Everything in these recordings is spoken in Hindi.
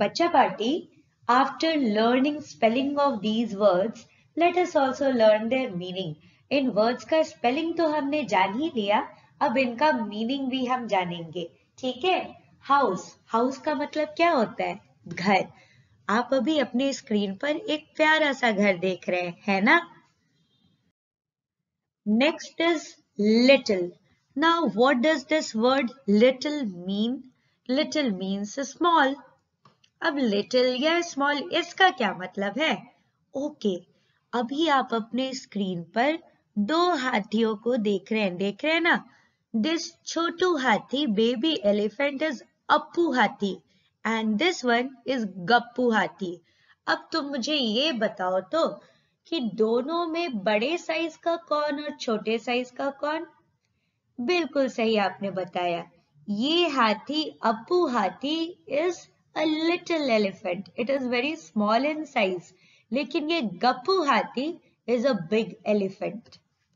Bacha party, after learning spelling of these words, let us also learn their meaning. In words का spelling तो हमने जान ही लिया, अब इनका meaning भी हम जानेंगे, ठीक है? House, house का मतलब क्या होता है? घर. आप अभी अपने स्क्रीन पर एक प्यारा सा घर देख रहे हैं ना? Next is little. Now what does this word little mean? Little means small. अब little या small इसका क्या मतलब है? ओके, अभी आप अपने स्क्रीन पर दो हाथियों को देख रहे हैं ना? This छोटू हाथी baby elephant is अप्पू हाथी and this one is Gappu हाथी. अब तुम मुझे ये बताओ तो कि दोनों में बड़े साइज का कौन और छोटे साइज का कौन? बिल्कुल सही आपने बताया. ये हाथी अप्पू हाथी is a little elephant. It is very small in size. लेकिन ये गप्पू हाथी is a big elephant.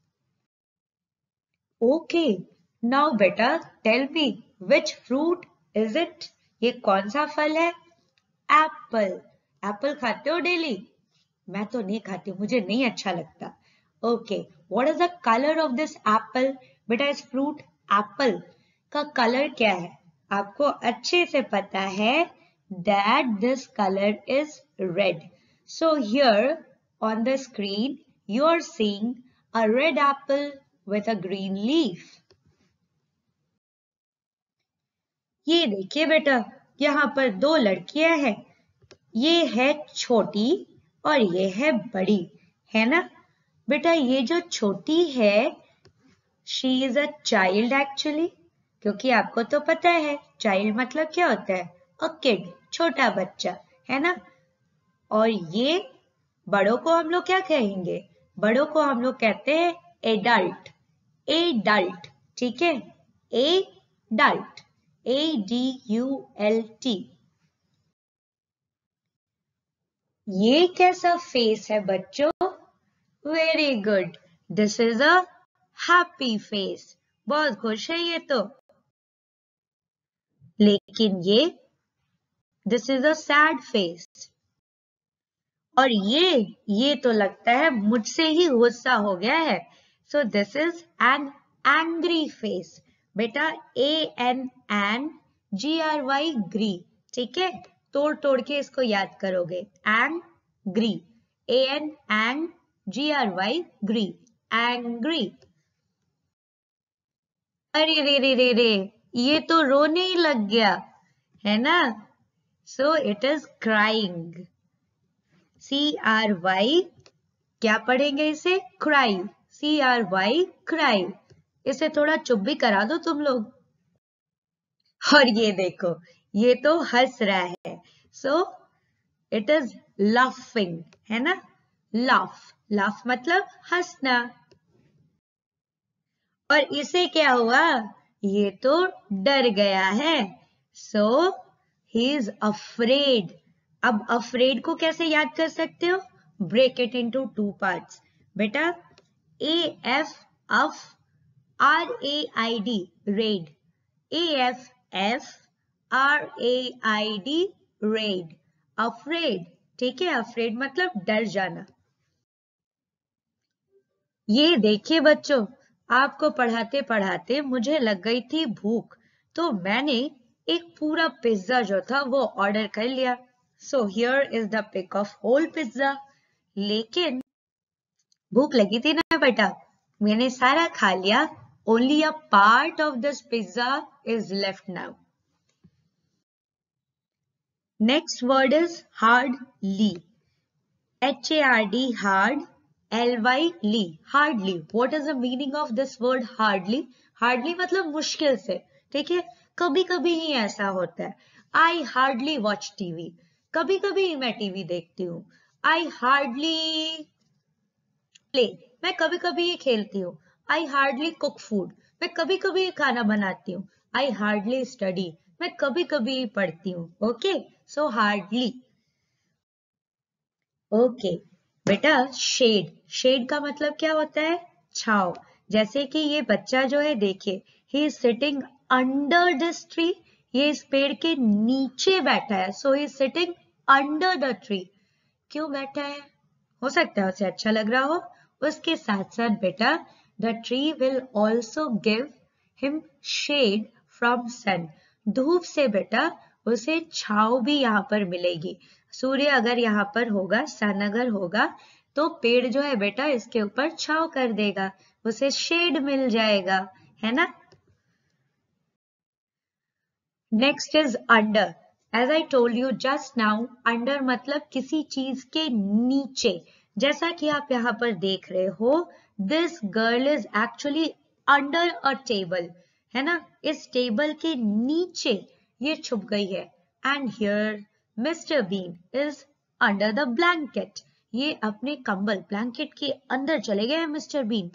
Okay, now बेटा tell me which fruit is it? ये कौन सा फल है? Apple. Apple खाते हो डेली? मैं तो नहीं खाती, मुझे नहीं अच्छा लगता. Okay, what is the color of this apple? बेटा इस फ्रूट एप्पल का कलर क्या है? आपको अच्छे से पता है that this color is red. So here on the screen you are seeing a red apple with a green leaf. ये देखिए बेटा, यहाँ पर दो लड़कियां हैं. ये है छोटी और ये है बड़ी, है ना? बेटा ये जो छोटी है she is a child actually, क्योंकि आपको तो पता है child मतलब क्या होता है? a kid, छोटा बच्चा, है ना? और ये बड़ों को हम लोग क्या कहेंगे? बड़ों को हम लोग कहते हैं adult, adult, ठीक है? adult, ADULT. ये कैसा फेस है बच्चों? Very good, this is a happy face. बहुत खुश है ये तो. लेकिन this is a sad face. और ये तो लगता है मुझसे ही गुस्सा हो गया है. So this is an angry face. बेटा ANGRY ग्री, ठीक है? तोड़ के इसको याद करोगे. एंग्री, ANGRY ग्री, एंग्री. अरे रे, ये तो रोने ही लग गया, है ना? So it is crying. CRY, क्या पढ़ेंगे इसे? क्राई. CRY, cry. इसे थोड़ा चुप भी करा दो तुम लोग. और ये देखो, ये तो हंस रहा है. सो इट इज लाफिंग, है ना? लाफ मतलब हंसना. और इसे क्या हुआ? ये तो डर गया है. So he is afraid. अब अफ्रेड को कैसे याद कर सकते हो? Break it into two parts. बेटा AF अफ, RAID raid, AFF RAID raid, afraid, ठीक है? अफ्रेड मतलब डर जाना. ये देखिए बच्चों, आपको पढ़ाते पढ़ाते मुझे लग गई थी भूख, तो मैंने एक पूरा पिज्जा जो था वो ऑर्डर कर लिया. So here is the pic of whole pizza. लेकिन भूख लगी थी ना बेटा, मैंने सारा खा लिया. Only a part of this pizza is left now. Next word is hardly. HARD, hard. LY, ली, hardly. What is the meaning of this word hardly? Hardly मतलब मुश्किल से, ठीक है? कभी कभी ही ऐसा होता है. I hardly watch TV. कभी कभी ही मैं टीवी देखती हूँ. I hardly play. मैं कभी कभी ही खेलती हूँ. I hardly cook food. मैं कभी कभी ही खाना बनाती हूँ. I hardly study. मैं कभी कभी ही पढ़ती हूँ. Okay? So hardly. Okay. बेटा शेड का मतलब क्या होता है? छाव. जैसे कि ये बच्चा जो है देखिए, he is sitting under this tree. ये इस पेड़ के नीचे बैठा है, so he sitting under the tree. क्यों बैठा है? हो सकता है उसे अच्छा लग रहा हो। उसके साथ साथ बेटा the tree will also give him shade from sun. धूप से बेटा उसे छाव भी यहाँ पर मिलेगी। सूर्य अगर यहाँ पर होगा, सन अगर होगा, तो पेड़ जो है बेटा इसके ऊपर छाव कर देगा, उसे शेड मिल जाएगा, है ना। Next is under. As I told you just now, under मतलब किसी चीज के नीचे। जैसा कि आप यहाँ पर देख रहे हो, this girl is actually under a table, है ना। इस टेबल के नीचे ये छुप गई है। And here mister Bean is under the blanket. ये अपने कंबल ब्लैंकेट के अंदर चले गए हैं मिस्टर बीन।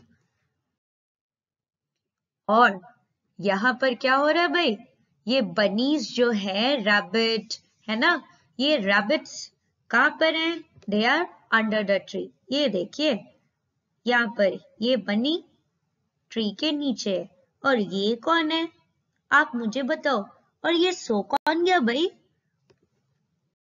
और यहाँ पर क्या हो रहा है भाई, ये बनीज जो है, रैबिट, है ना, ये रैबिट्स कहाँ पर हैं? They are under the tree. ये देखिए यहाँ पर ये बनी ट्री के नीचे है। और ये कौन है? आप मुझे बताओ। और ये सो कौन गया भाई?